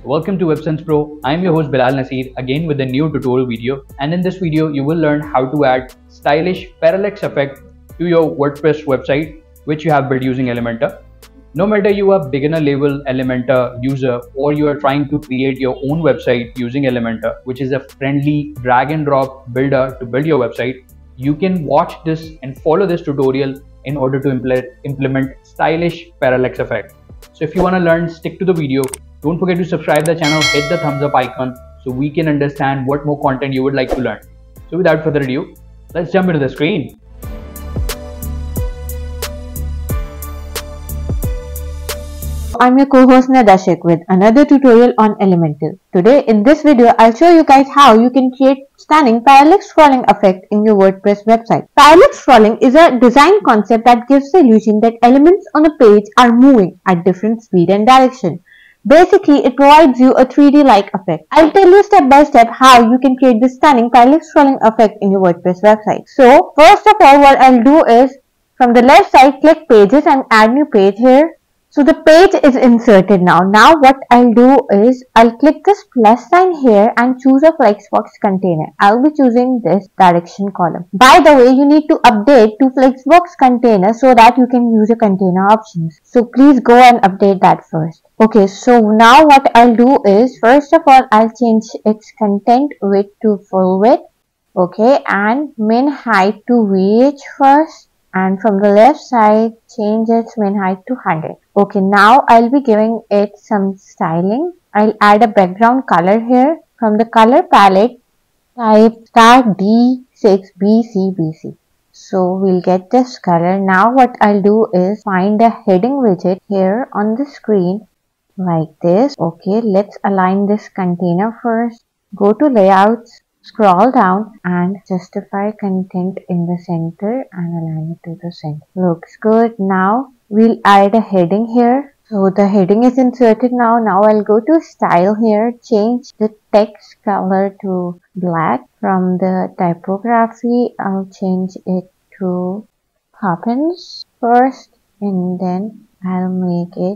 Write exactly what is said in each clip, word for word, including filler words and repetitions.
Welcome to WebSense Pro. I am your host Bilal Nasir again with a new tutorial video, and in this video you will learn how to add stylish parallax effect to your WordPress website which you have built using Elementor. No matter you are beginner level Elementor user or you are trying to create your own website using Elementor, which is a friendly drag and drop builder to build your website, you can watch this and follow this tutorial in order to implement, implement stylish parallax effect. So if you want to learn, stick to the video. Don't forget to subscribe the channel, hit the thumbs up icon so we can understand what more content you would like to learn. So without further ado, let's jump into the screen. I'm your co-host Nadashik with another tutorial on Elementor. Today in this video, I'll show you guys how you can create stunning parallax scrolling effect in your WordPress website. Parallax scrolling is a design concept that gives the illusion that elements on a page are moving at different speed and direction. Basically, it provides you a three D-like effect. I'll tell you step by step how you can create this stunning parallax scrolling effect in your WordPress website. So, first of all, what I'll do is, from the left side, click Pages and add new page here. So the page is inserted now. Now what I'll do is, I'll click this plus sign here and choose a Flexbox container. I'll be choosing this direction column. By the way, you need to update to Flexbox container so that you can use your container options. So please go and update that first. Okay, so now what I'll do is, first of all, I'll change its content width to full width. Okay, and min height to V H first. And from the left side, change its min height to one hundred. Okay, now I'll be giving it some styling. I'll add a background color here. From the color palette, type star D six B C B C. So we'll get this color. Now what I'll do is find a heading widget here on the screen like this. Okay, let's align this container first. Go to layouts. Scroll down and justify content in the center and align it to the center. Looks good. Now we'll add a heading here. So the heading is inserted now. Now I'll go to style here. Change the text color to black. From the typography, I'll change it to Poppins first and then I'll make it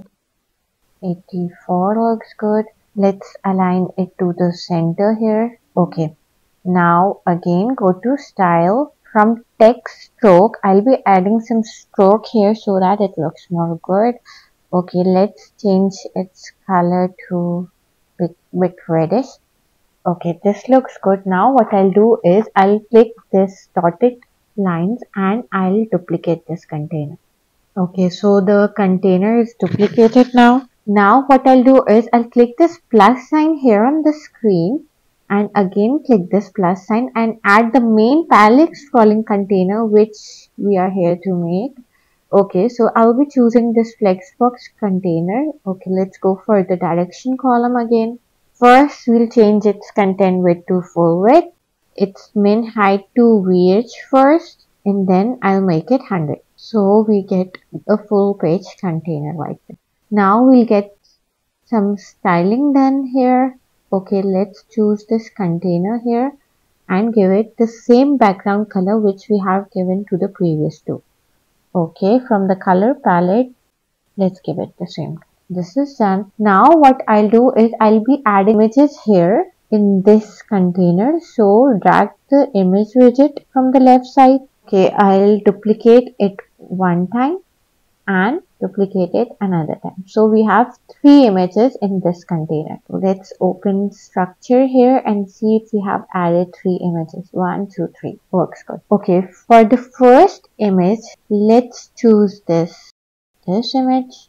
eighty-four. Looks good. Let's align it to the center here. Okay. Now again go to style. From text stroke, I'll be adding some stroke here so that it looks more good. Okay, let's change its color to bit, bit reddish. Okay, this looks good. Now what I'll do is I'll click this dotted lines and I'll duplicate this container. Okay, so the container is duplicated now. Now what I'll do is I'll click this plus sign here on the screen. And again click this plus sign and add the main parallax scrolling container which we are here to make. Okay, so I'll be choosing this Flexbox container. Okay, let's go for the direction column again. First, we'll change its content width to full width, its min height to V H first, and then I'll make it one hundred. So we get a full page container like this. Now we'll get some styling done here. Okay, let's choose this container here and give it the same background color which we have given to the previous two. Okay, from the color palette, let's give it the same. This is done. Now what I'll do is I'll be adding images here in this container. So drag the image widget from the left side. Okay, I'll duplicate it one time and duplicate it another time. So we have three images in this container. Let's open structure here and see if we have added three images. One, two, three. Works good. Okay, for the first image, let's choose this, this image.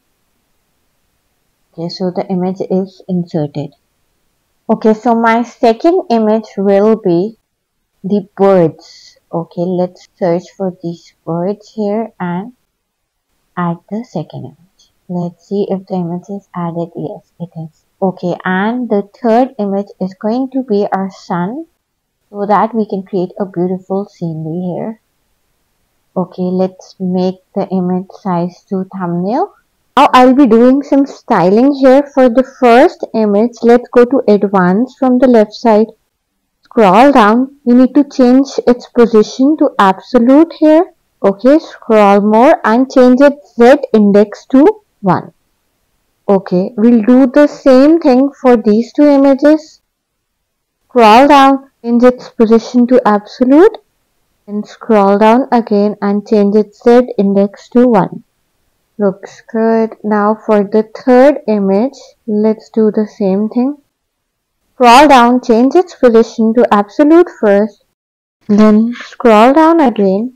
Okay, so the image is inserted. Okay, so my second image will be the birds. Okay, let's search for these birds here and add the second image. Let's see if the image is added. Yes, it is. Okay, and the third image is going to be our sun so that we can create a beautiful scenery here. Okay, let's make the image size to thumbnail. Now I'll be doing some styling here. For the first image, let's go to advanced from the left side. Scroll down. We need to change its position to absolute here. Okay, scroll more and change its Z index to one. Okay, we'll do the same thing for these two images. Scroll down, change its position to absolute, and scroll down again and change its Z index to one. Looks good. Now for the third image, let's do the same thing. Scroll down, change its position to absolute first, then scroll down again.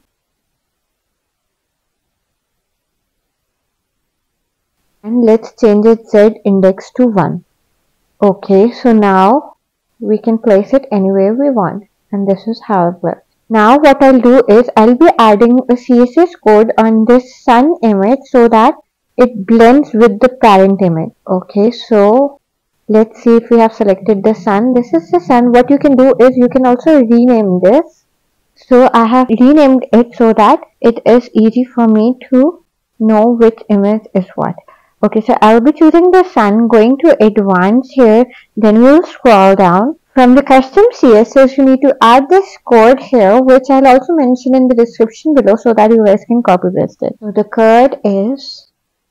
And let's change its Z index to one. Okay, so now we can place it anywhere we want, and this is how it looks. Now what I'll do is I'll be adding a C S S code on this sun image so that it blends with the parent image. Okay, so let's see if we have selected the sun. This is the sun. What you can do is you can also rename this. So I have renamed it so that it is easy for me to know which image is what. Okay, so I'll be choosing the sun, going to advanced here, then we'll scroll down. From the custom C S S, you need to add this code here, which I'll also mention in the description below so that you guys can copy paste it. So the code is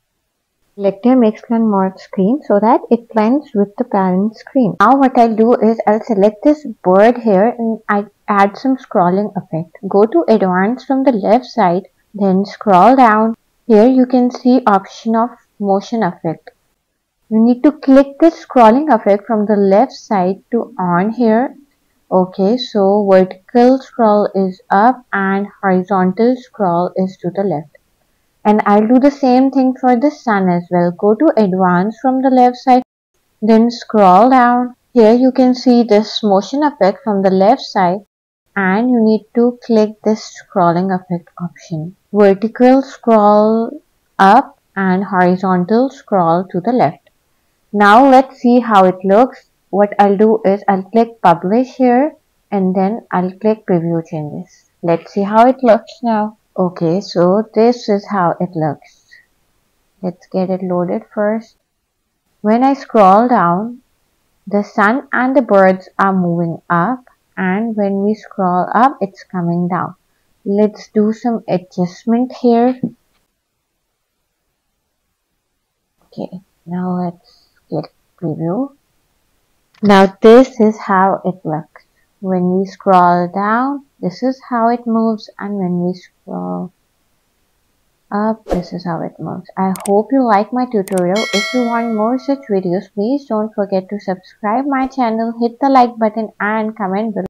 selector makes blend more screen so that it blends with the parent screen. Now what I'll do is I'll select this bird here and I add some scrolling effect. Go to advanced from the left side, then scroll down. Here you can see option of motion effect. You need to click the scrolling effect from the left side to on here. Okay, so vertical scroll is up and horizontal scroll is to the left. And I'll do the same thing for the sun as well. Go to advanced from the left side, then scroll down. Here you can see this motion effect from the left side and you need to click this scrolling effect option. Vertical scroll up and horizontal scroll to the left. Now let's see how it looks. What I'll do is I'll click publish here and then I'll click preview changes. Let's see how it looks now. Okay, so this is how it looks. Let's get it loaded first. When I scroll down, the sun and the birds are moving up, and when we scroll up, it's coming down. Let's do some adjustment here. Okay, now let's click preview. Now this is how it looks. When we scroll down, this is how it moves, and when we scroll up, this is how it moves. I hope you like my tutorial. If you want more such videos, please don't forget to subscribe my channel, hit the like button and comment below.